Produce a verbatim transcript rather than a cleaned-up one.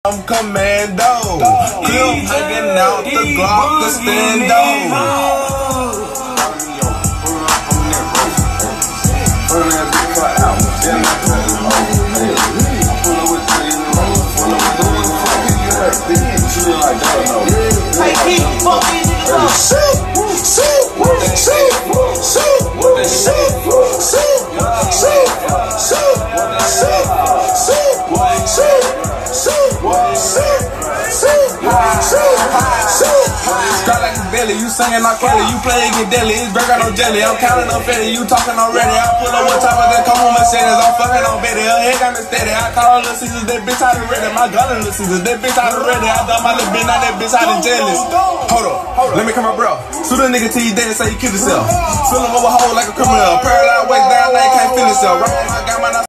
I'm commando. Clip hanging out the Glock, the stando. Hey, keep fucking niggas up. Shoot, shoot, shoot, shoot, shoot, shoot, shoot, Strike like a belly, you singing on Kelly, you play get deadly, it's burger no jelly, I'm counting on Fetty, you talking already, I pull up one top of that come home Mercedes, I'm fucking on Betty, her head got me steady, I call her Little Caesars, that bitch out of ready, my gun in Little Caesars, that bitch out of ready, I done my little bitch, now that bitch out of jealous. Hold up, hold up, let me come my bro, shoot a nigga till you dead and say you killed yourself, fill him over a hole like a criminal, paralyzed waist down, now you can't feel yourself, right on my got my